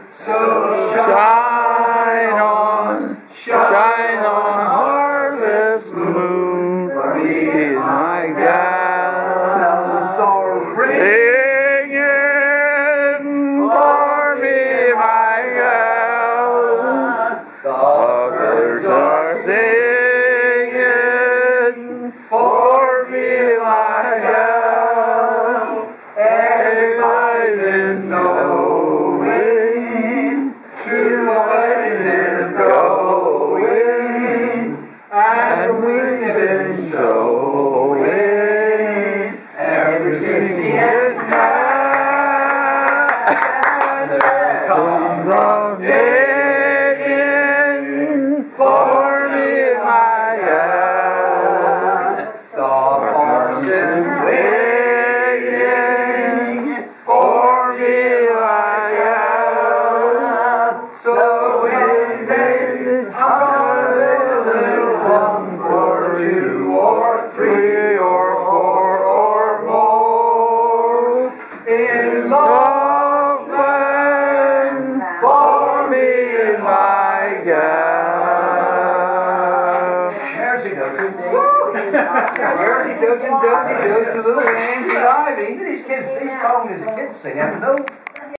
So shine on, harvest moon, for me and my gal. So ringing for me, my gal. The birds are singing for me, my gal. Everybody's knowing to the wedding is going, and we've been showing everything is and comes on digging for me, my gal. The parson's waiting for me, my gal. So I'm gonna build a little home for 2 or 3 or 4 or more in Loveland for me and my gal. There's he goes. Where he goes, the little Angie Ivy. These songs these kids sing, I have no